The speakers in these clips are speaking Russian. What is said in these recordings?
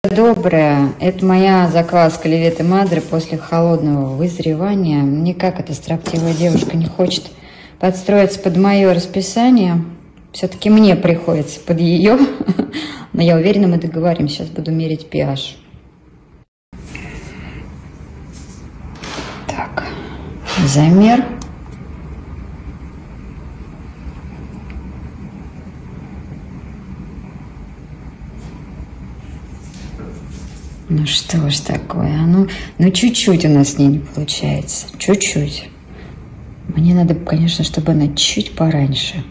Доброе. Это моя закваска Левита Мадре после холодного вызревания. Никак эта строптивая девушка не хочет подстроиться под мое расписание. Все-таки мне приходится под ее. Но я уверена, мы договоримся. Сейчас буду мерить pH. Так, замер. Ну что ж такое, ну чуть-чуть у нас с ней не получается, чуть-чуть. Мне надо, конечно, чтобы она чуть пораньше.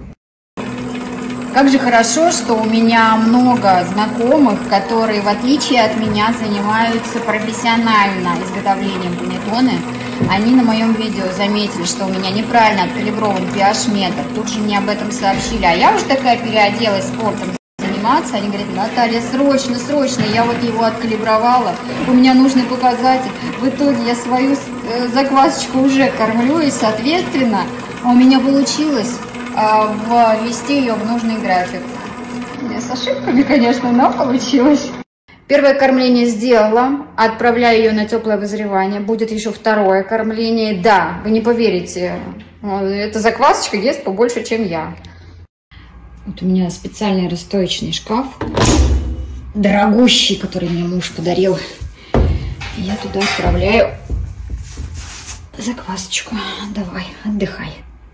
Как же хорошо, что у меня много знакомых, которые, в отличие от меня, занимаются профессионально изготовлением панеттоне. Они на моем видео заметили, что у меня неправильно откалиброван pH-метр. Тут же мне об этом сообщили, а я уже такая переоделась спортом. Они говорят: Наталья, срочно, я вот его откалибровала, у меня нужный показатель. В итоге я свою заквасочку уже кормлю, и, соответственно, у меня получилось ввести ее в нужный график. С ошибками, конечно, но получилось. Первое кормление сделала, отправляю ее на теплое вызревание. Будет еще второе кормление. Да, вы не поверите, эта заквасочка ест побольше, чем я. Вот у меня специальный расстоечный шкаф, дорогущий, который мне муж подарил. Я туда отправляю заквасочку. Давай, отдыхай.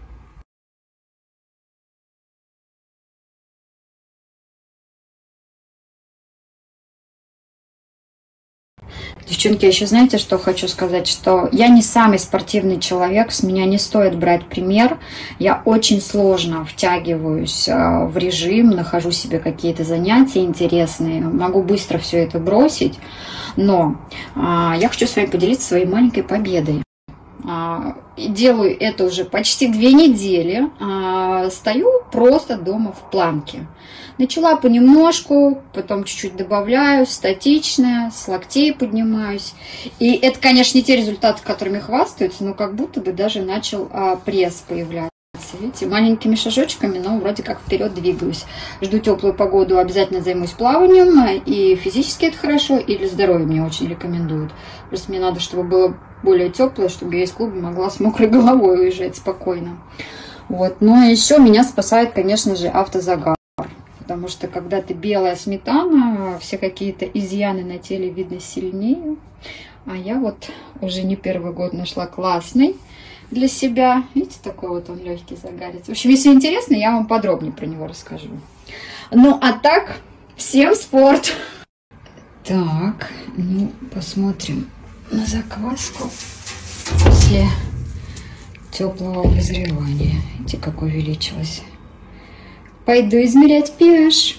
Девчонки, еще знаете, что хочу сказать? Что я не самый спортивный человек, с меня не стоит брать пример. Я очень сложно втягиваюсь в режим, нахожу себе какие-то занятия интересные, могу быстро все это бросить. Но я хочу с вами поделиться своей маленькой победой. Делаю это уже почти 2 недели, стою просто дома в планке. Начала понемножку, потом чуть-чуть добавляю, статичная, с локтей поднимаюсь. И это, конечно, не те результаты, которыми хвастаются, но как будто бы даже начал пресс появляться. Видите, маленькими шажочками, но вроде как вперед двигаюсь. Жду теплую погоду, обязательно займусь плаванием. И физически это хорошо, и для здоровья мне очень рекомендуют. Просто мне надо, чтобы было более теплое, чтобы я из клуба могла с мокрой головой уезжать спокойно. Вот. Но еще меня спасает, конечно же, автозагар. Потому что когда ты белая сметана, все какие-то изъяны на теле видно сильнее. А я вот уже не первый год нашла классный для себя. Видите, такой вот он легкий загарец. В общем, если интересно, я вам подробнее про него расскажу. Ну, а так, всем спорт! Так, ну, посмотрим на закваску после теплого вызревания. Видите, как увеличилось. Пойду измерять pH.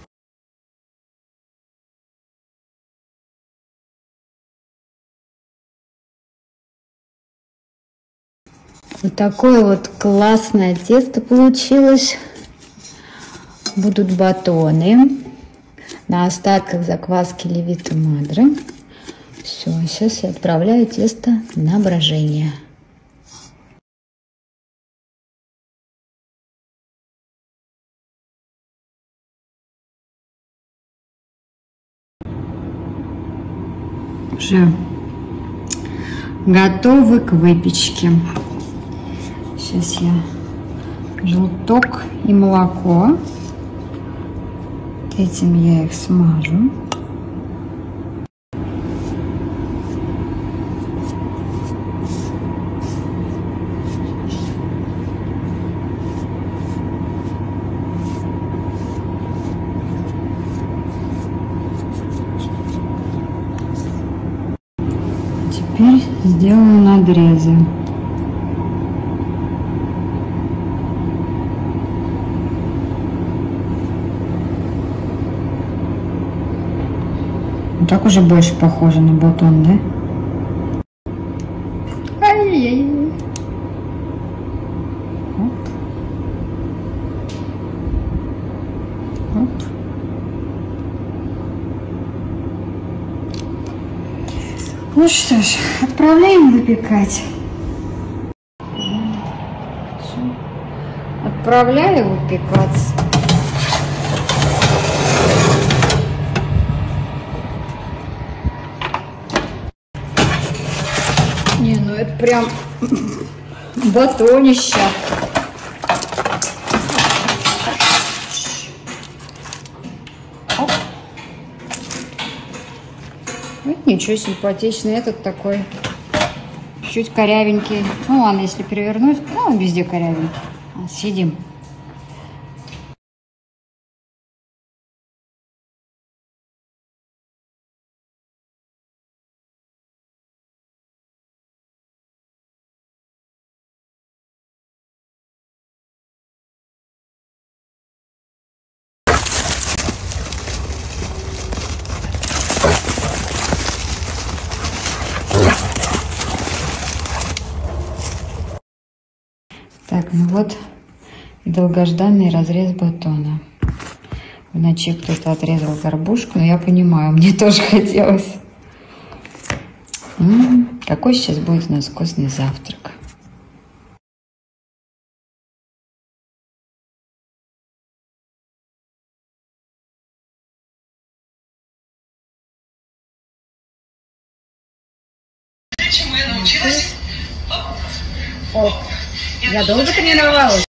Вот такое вот классное тесто получилось. Будут батоны на остатках закваски Левита Мадре. Все, сейчас я отправляю тесто на брожение. Уже готовы к выпечке. Сейчас я желток и молоко. Этим я их смажу. Теперь сделаю надрезы. Так уже больше похоже на батон, да? Ай-яй-яй. Оп. Оп. Ну что ж, отправляем выпекать. Отправляю выпекаться. прям батонище. Оп. Ничего, симпатичный. Этот такой чуть корявенький. Ну ладно, если перевернуть, ну он везде корявенький. Съедим. Так, ну вот долгожданный разрез батона. В ночи кто-то отрезал горбушку, но я понимаю, мне тоже хотелось. Какой сейчас будет у нас вкусный завтрак. Чему я научилась? Оп. Я долго тренировалась.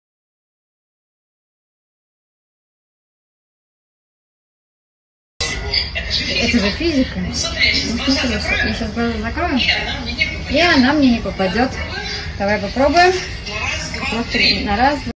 Это же физика. Ну, смотри, я сейчас глаза закрою. И она мне не попадет. Давай попробуем. На раз, два, три. На раз,